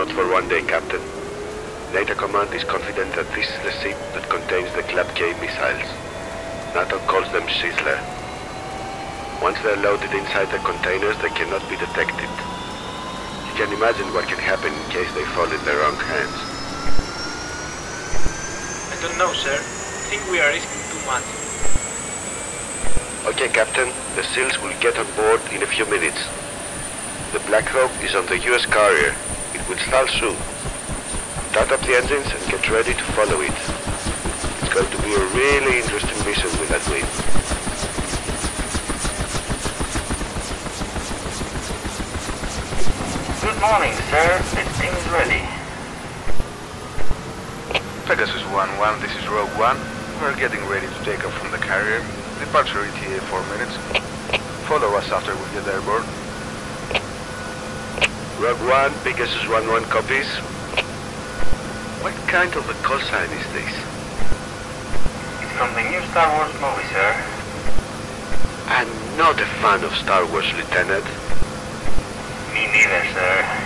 Not for one day, Captain. NATO Command is confident that this is the ship that contains the Club K missiles. NATO calls them Sizzler. Once they're loaded inside the containers, they cannot be detected. You can imagine what can happen in case they fall in the wrong hands. I don't know, sir. I think we are risking too much. Okay, Captain. The SEALs will get on board in a few minutes. The Black Hawk is on the US carrier. It will start soon. Start up the engines and get ready to follow it. It's going to be a really interesting mission with that wind. Good morning, sir. Everything's ready. Pegasus 1-1, this is Rogue One. We're getting ready to take off from the carrier. Departure ETA 4 minutes. Follow us after we get airborne. Rogue One, Pegasus 1-1 copies. What kind of a call sign is this? It's from the new Star Wars movie, sir. I'm not a fan of Star Wars, Lieutenant. Me neither, sir.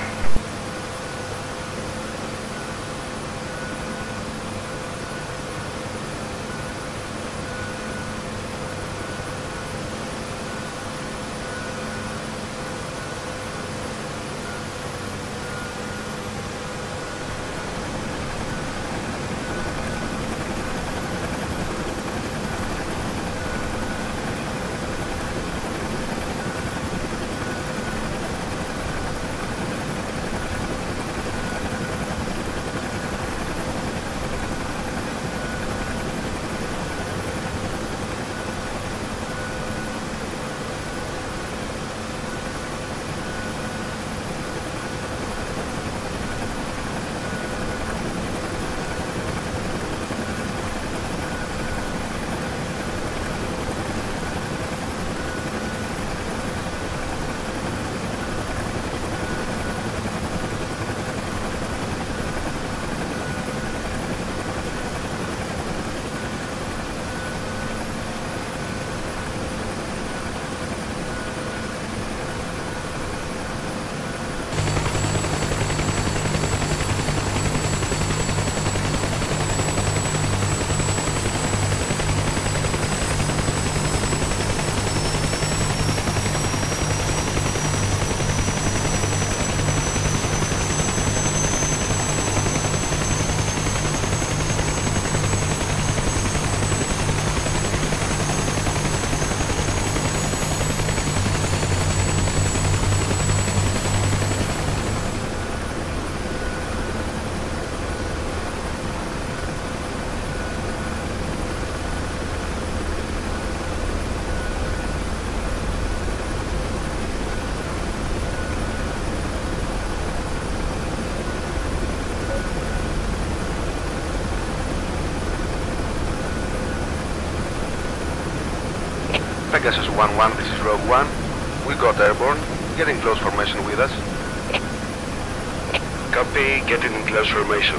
Pegasus 1-1, this is Rogue One. We got airborne. Get in close formation with us. Copy, getting in close formation.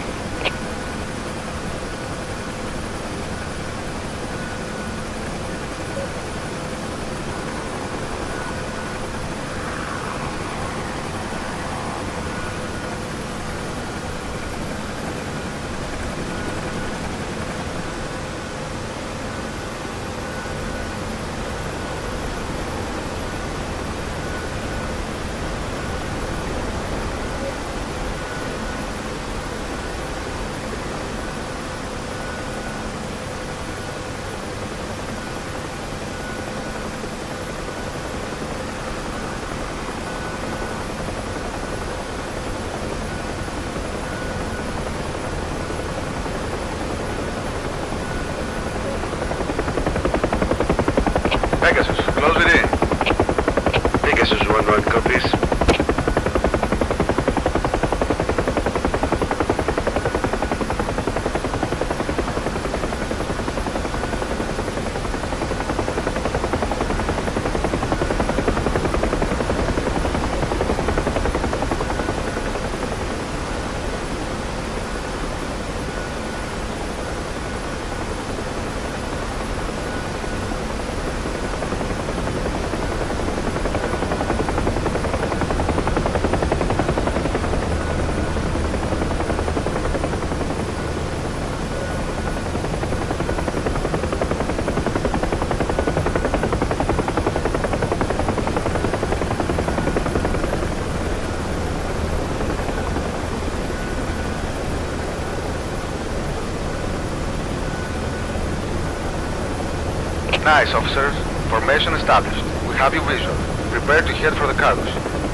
Nice, officers. Formation established. We have you visual. Prepare to head for the cargoes.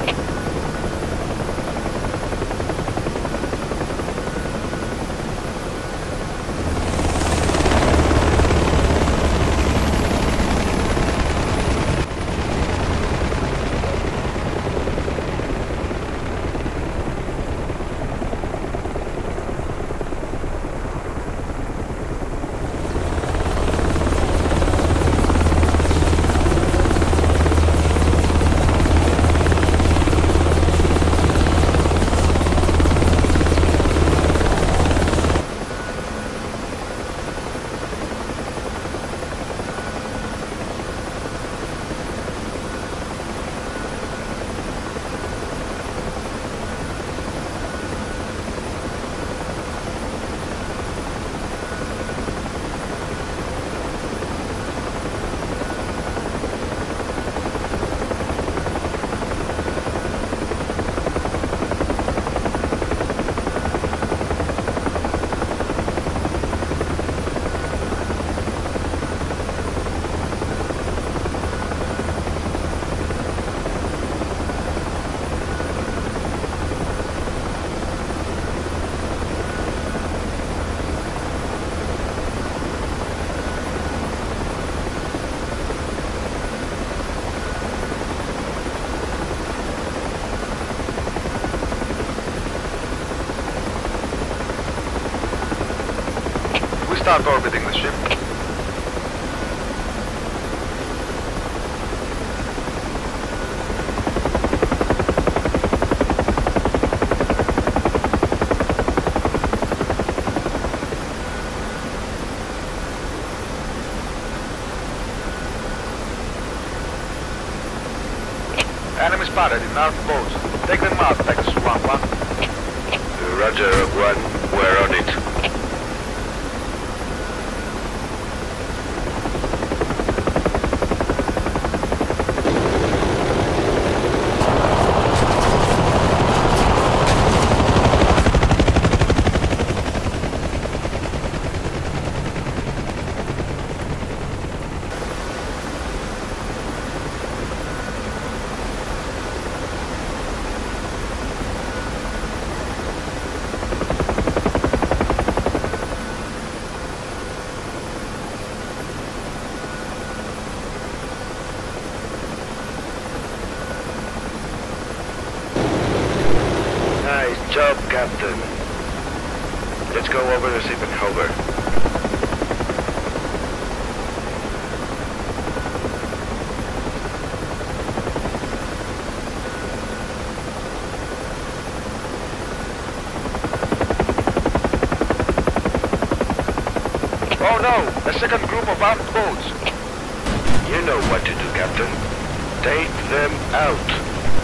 Start orbiting the ship. Enemy spotted in our boats. Take them out, Pegasus 1-1. Roger, Rogue One. We're on it. Nice job, Captain. Let's go over the ship and hover. Oh no! A second group of armed boats! You know what to do, Captain. Take them out.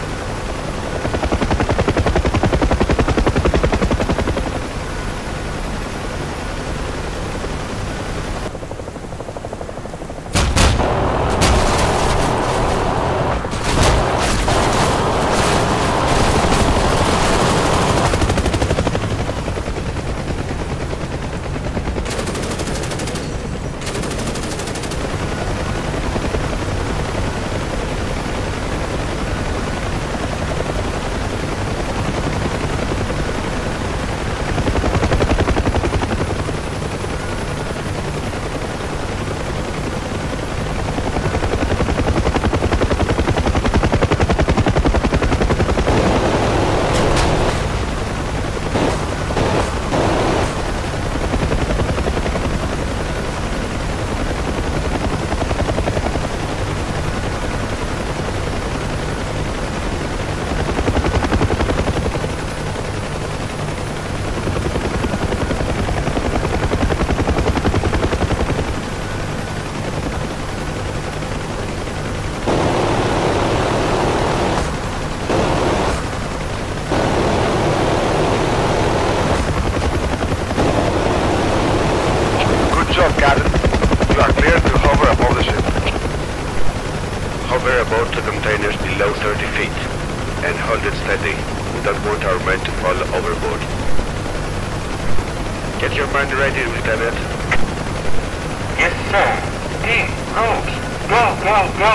Hover about the containers below 30 feet and hold it steady. We don't want our men to fall overboard. Get your man ready, Lieutenant. Yes, sir. Team, roads. Go, go, go.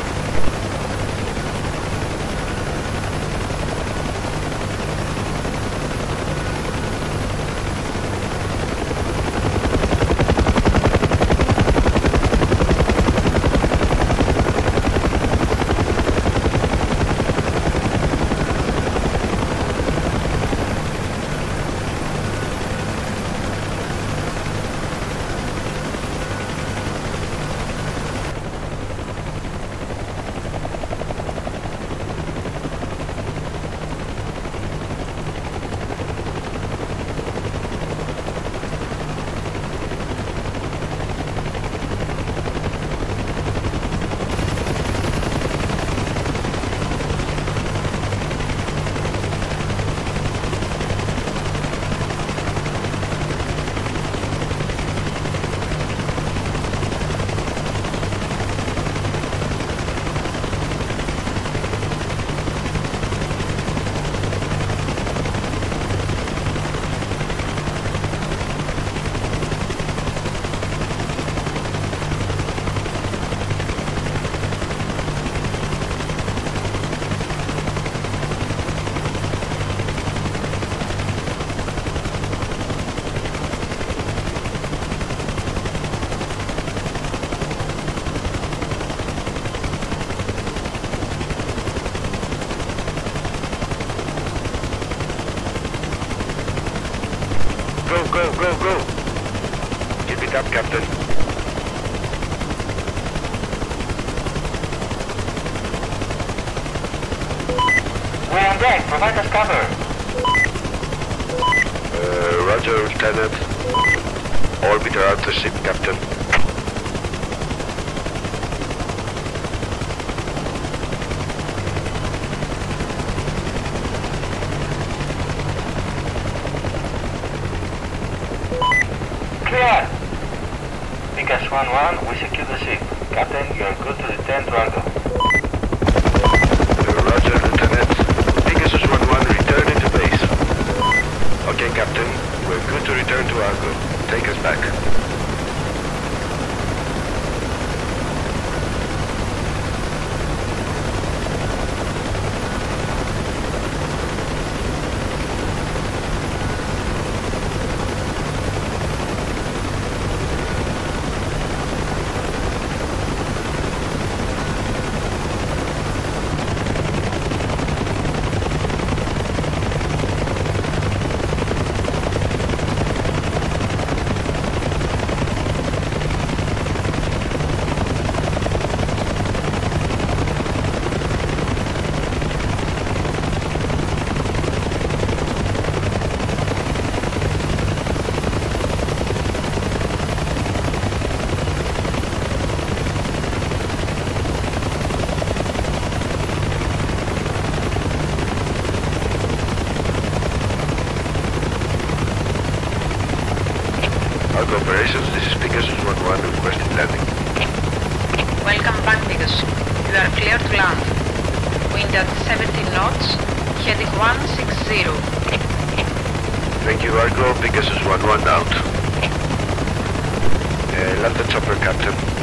Go, go, go, go! Keep it up, Captain. We're on deck. Provide us cover. Roger, Lieutenant. Orbiter out the ship, Captain. Clear. Picas 1-1, we secure the ship. Captain, you are good to return to Argo. Roger, Lieutenant. Pegasus 1-1 returning to base. Okay, Captain. We're good to return to Argo. Take us back. Argo operations, this is Pegasus 1-1 requesting landing. Welcome back, Pegasus. You are clear to land. Wind at 17 knots, heading 160. Thank you, Argo. Pegasus 1-1 out. Land the chopper, Captain.